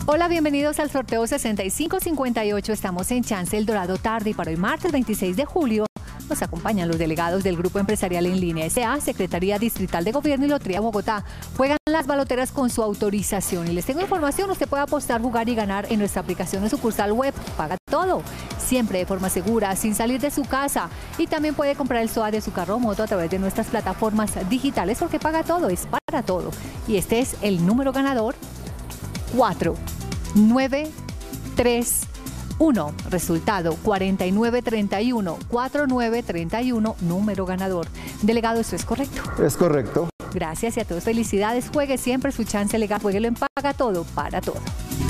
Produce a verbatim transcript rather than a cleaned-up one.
Hola, bienvenidos al sorteo sesenta y cinco cincuenta y ocho. Estamos en Chance El Dorado tarde y para hoy martes veintiséis de julio nos acompañan los delegados del Grupo Empresarial en Línea S A, Secretaría Distrital de Gobierno y Lotería Bogotá. Juegan las baloteras con su autorización y les tengo información. Usted puede apostar, jugar y ganar en nuestra aplicación de sucursal web. Paga todo, siempre de forma segura, sin salir de su casa. Y también puede comprar el S O A de su carro o moto a través de nuestras plataformas digitales porque paga todo, es para todo. Y este es el número ganador: cuatro nueve tres uno, resultado cuarenta y nueve treinta y uno, cuarenta y nueve treinta y uno, número ganador. Delegado, ¿esto es correcto? Es correcto. Gracias y a todos felicidades. Juegue siempre su chance legal, jueguelo en Paga Todo, para todo.